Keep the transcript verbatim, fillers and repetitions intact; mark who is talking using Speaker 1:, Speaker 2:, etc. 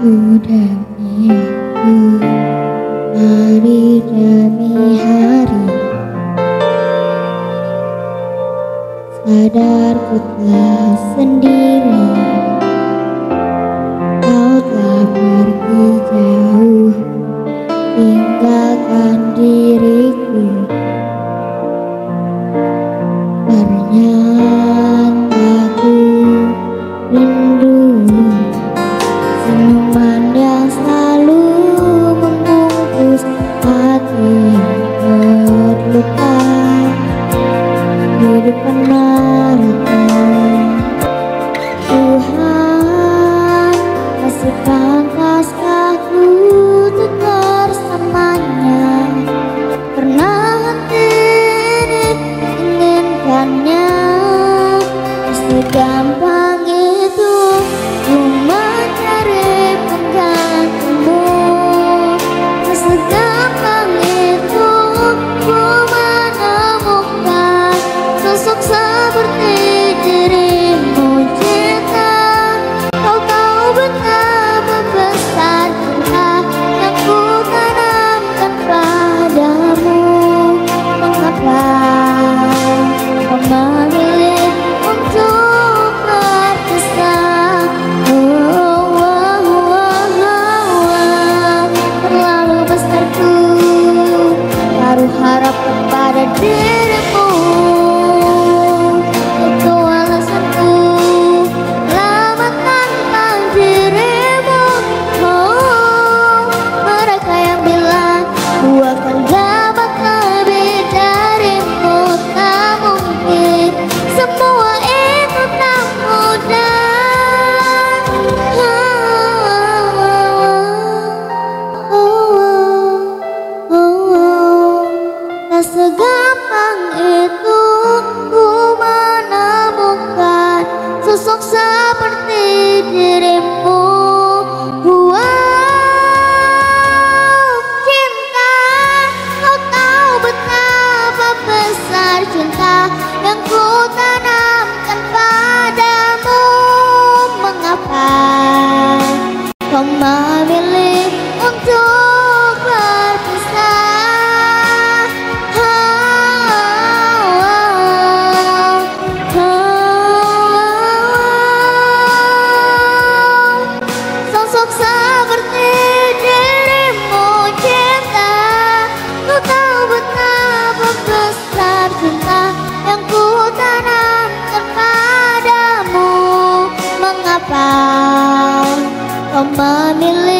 Speaker 1: demi aku, hari demi hari, sadar ku telah sendiri. Kau telah pergi jauh, tinggalkan diriku. Ternyata ku rindu senyuman yang selalu membungkus hati yang terluka. Hidup menerima Tuhan, masih pantaskah ku tegar selamanya? Pernah hati ini inginkannya, pasti gampang itu ku mencari penggantimu. Pasti gampang itu ku menemukan sosok seperti dirimu. Cinta, kau tahu betapa besar cinta yang ku tanamkan padamu. Mengapa kau memilih untuk berpisah? Oh, oh, oh, oh, oh. Terlalu besar ku taruh harap kepada dirimu. Itu alasanku lama tanpa dirimu. Oh, mereka yang bilang ku akan dapat lebih darimu, tak mungkin. Semua itu tak mudah. Oh, oh, oh, oh. Tak segampang itu ku menemukan sosok seperti dirimu. Wow, cinta, kau tahu betapa besar cinta yang ku tanamkan padamu. Mengapa kau memilih untuk berpisah? Oh, oh, oh. Sosok seperti dirimu, cinta, kau tahu betapa besar cinta yang ku tanamkan padamu. Mengapa kau memilih